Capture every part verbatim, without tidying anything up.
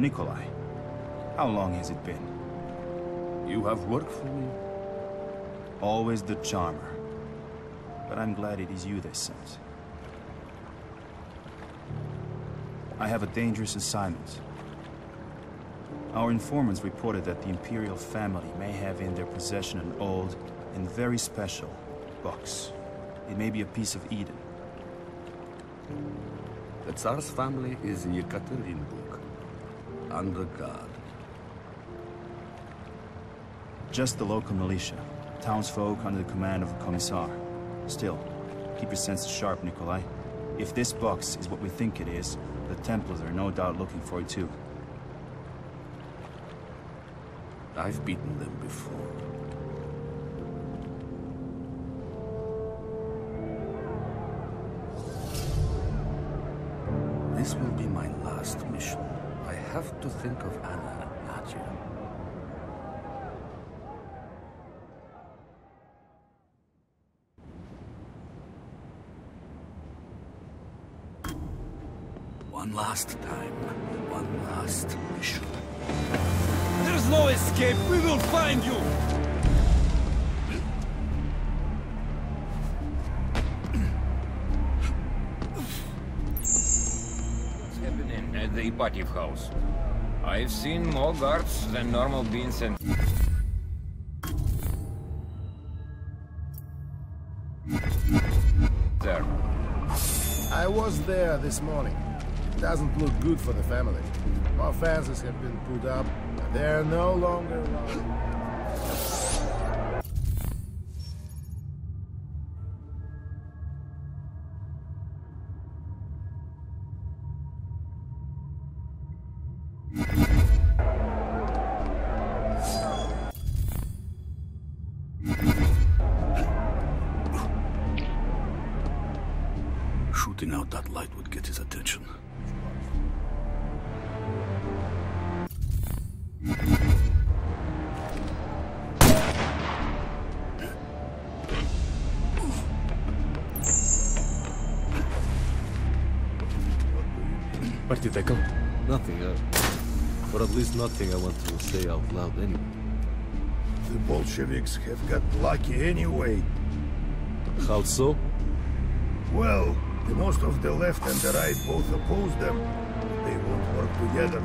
Nikolai, how long has it been? You have worked for me? Always the charmer. But I'm glad it is you they sent. I have a dangerous assignment. Our informants reported that the Imperial family may have in their possession an old and very special box. It may be a piece of Eden. The Tsar's family is in Yekaterinburg, under guard. Just the local militia, townsfolk under the command of a commissar. Still, keep your senses sharp, Nikolai. If this box is what we think it is, the Templars are no doubt looking for it too. I've beaten them before. This will be my last mission. I have to think of Anna and Nadia. One last time. One last mission. There's no escape! We will find you! What's happening at the Ipatiev house? I've seen more guards than normal being sent. There. I was there this morning. It doesn't look good for the family. More fences have been put up, and they're no longer allowed. Shooting out that light would get his attention. Partiteko? Nothing, uh, or at least nothing I want to say out loud anyway. The Bolsheviks have got lucky anyway. How so? Well, the most of the left and the right both oppose them. They won't work together.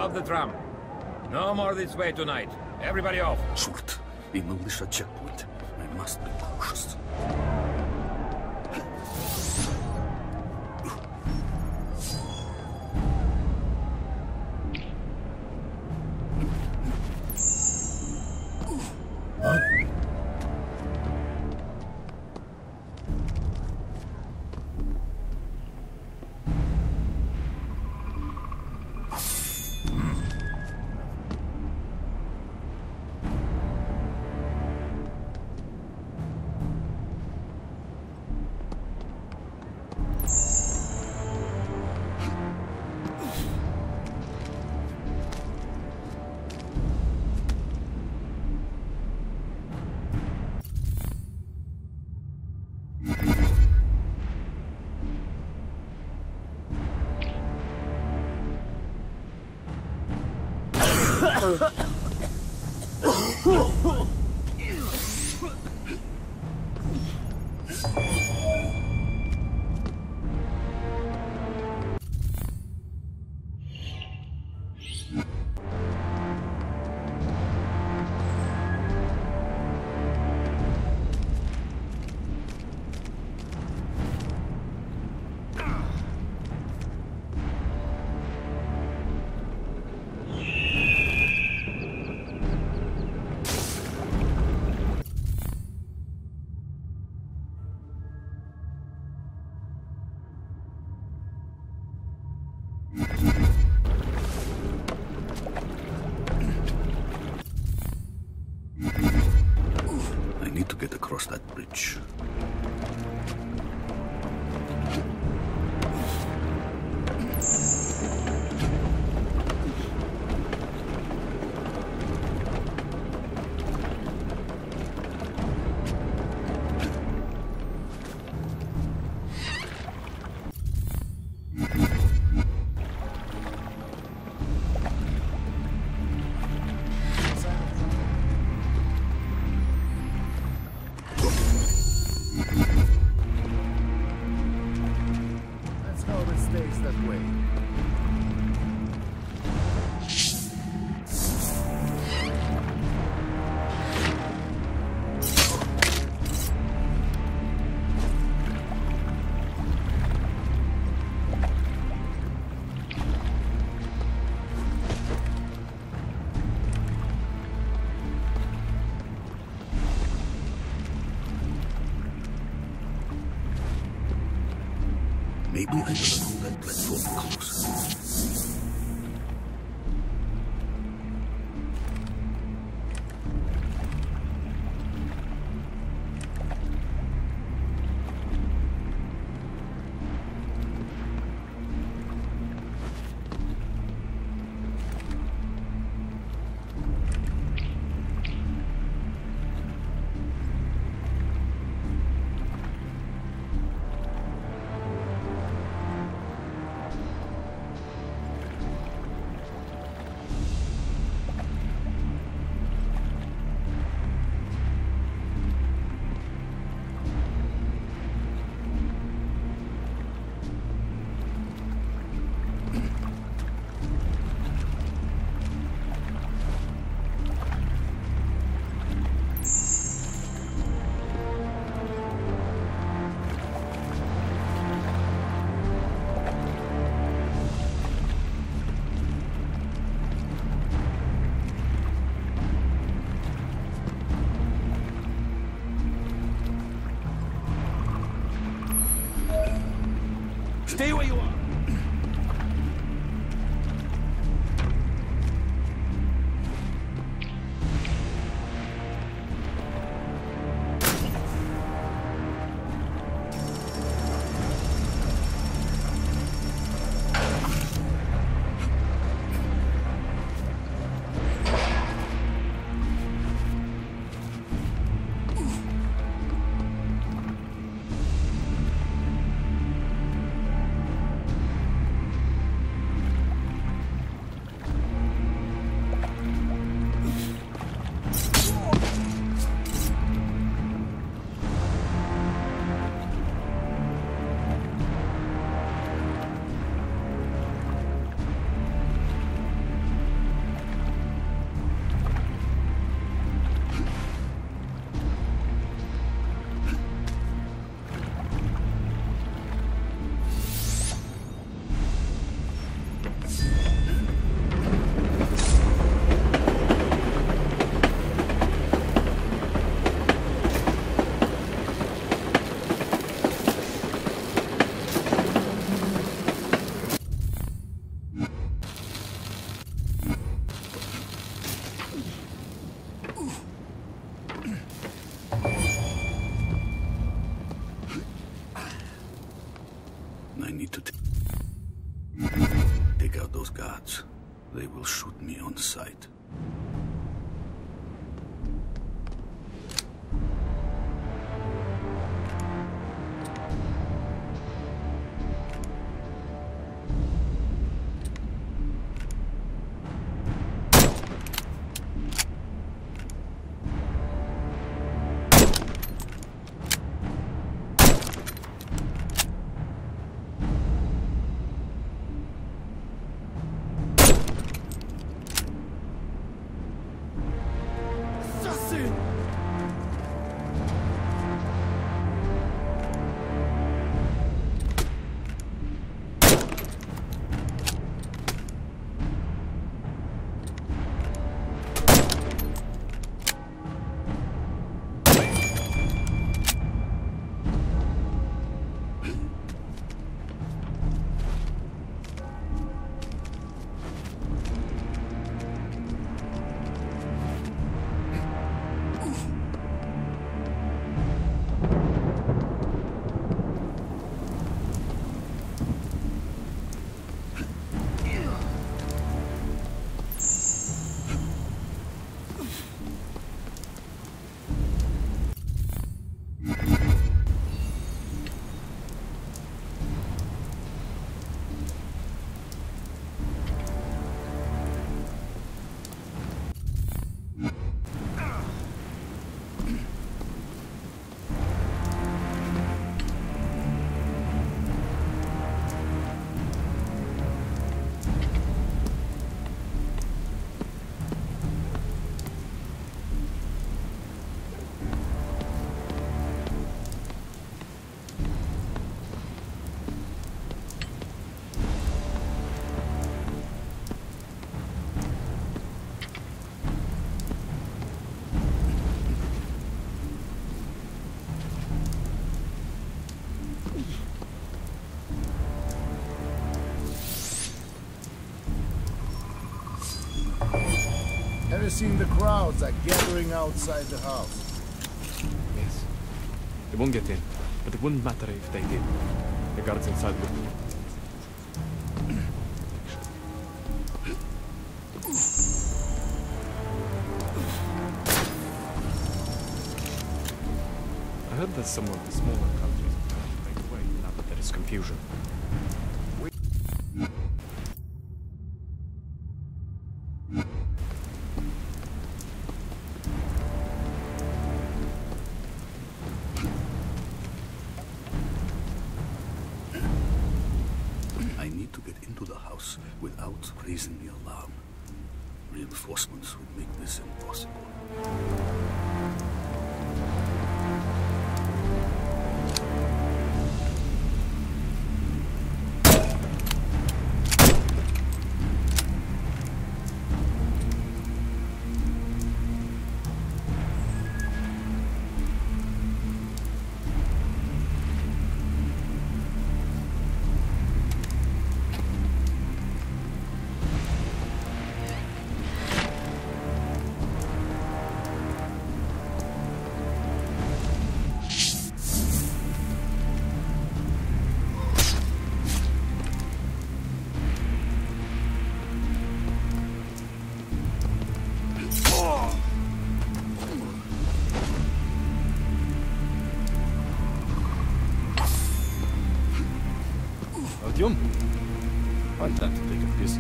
Stop the tram. No more this way tonight. Everybody off. Short. The militia checkpoint. I must be cautious. I need to get across that bridge. Maybe I better move that platform closer. Stay where you are. to t take out those guards. They will shoot me on sight. Have you seen the crowds are gathering outside the house? Yes. They won't get in, but it wouldn't matter if they did. The guards inside would... I heard that some of the smaller countries are trying to break away now that there is confusion. I need to get into the house without raising the alarm. Reinforcements would make this impossible. Идем? Find time to take a piss.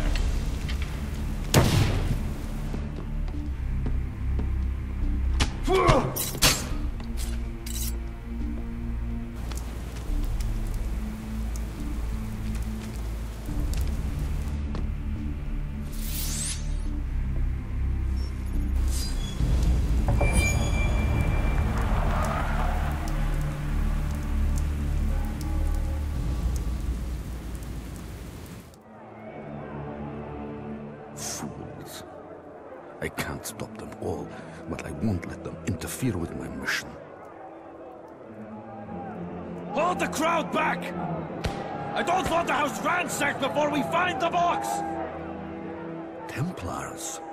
Whoa! I can't stop them all, but I won't let them interfere with my mission. Hold the crowd back! I don't want the house ransacked before we find the box! Templars?